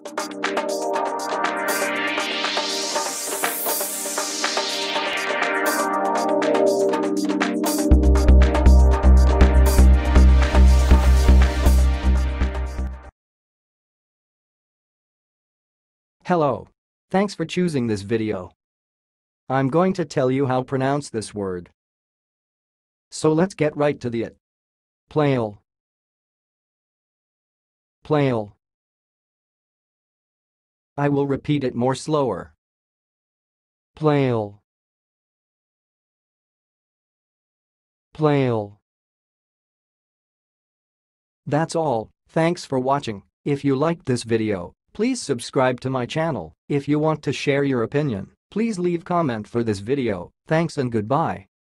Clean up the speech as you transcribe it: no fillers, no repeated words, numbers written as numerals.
Hello. Thanks for choosing this video. I'm going to tell you how to pronounce this word. So let's get right to it. Playel. Playel. I will repeat it more slower. Playel. Playel. That's all. Thanks for watching. If you liked this video, please subscribe to my channel. If you want to share your opinion, please leave comment for this video. Thanks and goodbye.